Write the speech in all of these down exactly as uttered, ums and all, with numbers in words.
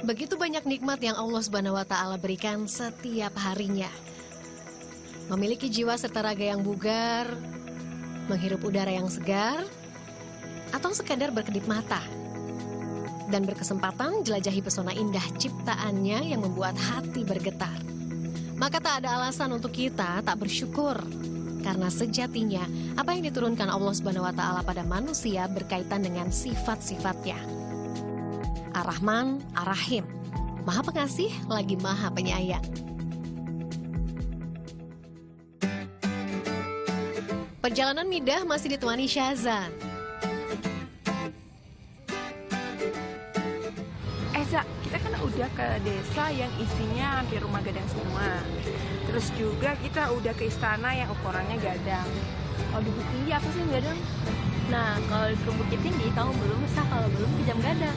Begitu banyak nikmat yang Allah Subhanahu wa Ta'ala berikan setiap harinya. Memiliki jiwa serta raga yang bugar, menghirup udara yang segar, atau sekadar berkedip mata. Dan berkesempatan jelajahi pesona indah ciptaannya yang membuat hati bergetar. Maka tak ada alasan untuk kita tak bersyukur. Karena sejatinya apa yang diturunkan Allah Subhanahu wa Ta'ala pada manusia berkaitan dengan sifat-sifatnya. Ar-Rahman, Ar-Rahim, Maha Pengasih lagi Maha Penyayang. Perjalanan Midah masih ditemani Syazan. Eza, kita kan udah ke desa yang isinya hampir rumah gadang semua. Terus juga kita udah ke istana yang ukurannya gadang. Kalau di Bukit Tinggi apa sih gadang? Nah, kalau ke Bukit Tinggi kamu belum sah kalau belum ke Jam Gadang.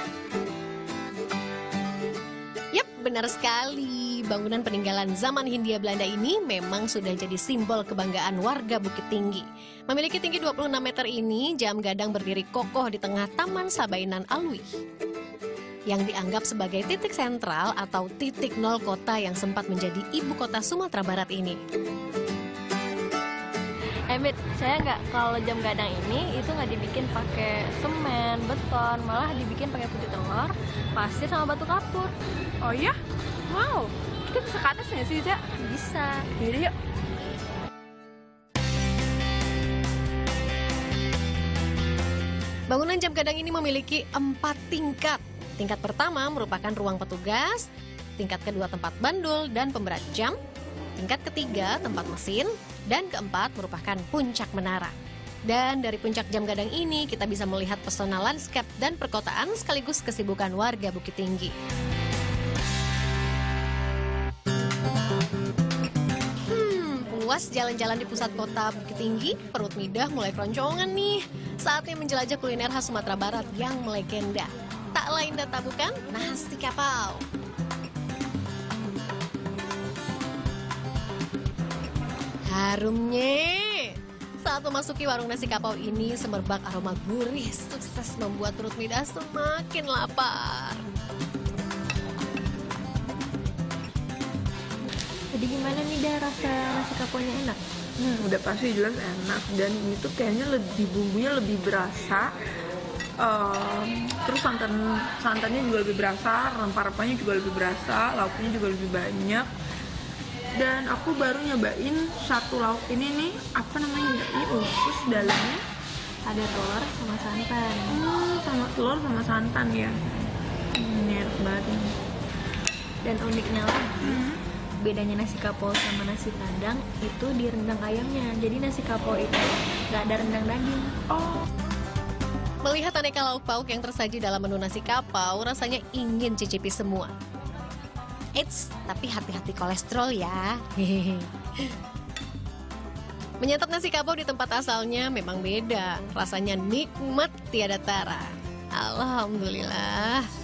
Yap, benar sekali. Bangunan peninggalan zaman Hindia Belanda ini memang sudah jadi simbol kebanggaan warga Bukit Tinggi. Memiliki tinggi dua puluh enam meter ini, Jam Gadang berdiri kokoh di tengah Taman Sabainan Alwi, yang dianggap sebagai titik sentral atau titik nol kota yang sempat menjadi ibu kota Sumatera Barat ini. Emit, saya nggak kalau Jam Gadang ini itu nggak dibikin pakai semen, beton, malah dibikin pakai putih telur, pasir sama batu kapur. Oh iya? Wow, kita bisa ke atas nggak sih, Za? Bisa. Yaudah yuk. Bangunan Jam Gadang ini memiliki empat tingkat. Tingkat pertama merupakan ruang petugas, tingkat kedua tempat bandul dan pemberat jam, tingkat ketiga tempat mesin, dan keempat merupakan puncak menara. Dan dari puncak Jam Gadang ini kita bisa melihat pesona landscape dan perkotaan sekaligus kesibukan warga Bukit Tinggi. Hmm, puas jalan-jalan di pusat kota Bukit Tinggi, perut Midah mulai keroncongan nih. Saatnya menjelajah kuliner khas Sumatera Barat yang melegenda. Tak lain dan tak bukan nasi kapau. Harumnya. Saat memasuki warung nasi kapau ini, semerbak aroma gurih sukses membuat perut Midah semakin lapar. Jadi gimana nih dah rasa nasi kapaunya enak? Hmm, udah pasti jelas enak, dan ini tuh kayaknya lebih bumbunya lebih berasa. Um, terus santan santannya juga lebih berasa, rempah-rempahnya juga lebih berasa, lauknya juga lebih banyak. Dan aku baru nyobain satu lauk ini nih, apa namanya? Ini usus dalamnya Ada telur sama santan. hmm, sama telur sama santan ya. Ini enak banget ini. Dan uniknya lagi, Hmm. bedanya nasi kapau sama nasi padang itu di rendang ayamnya. Jadi nasi kapau itu nggak ada rendang daging. Oh. Melihat aneka lauk pauk yang tersaji dalam menu nasi kapau, rasanya ingin cicipi semua. Eits, tapi hati-hati kolesterol ya. Hehehe. Menyantap nasi kapau di tempat asalnya memang beda. Rasanya nikmat tiada tara. Alhamdulillah.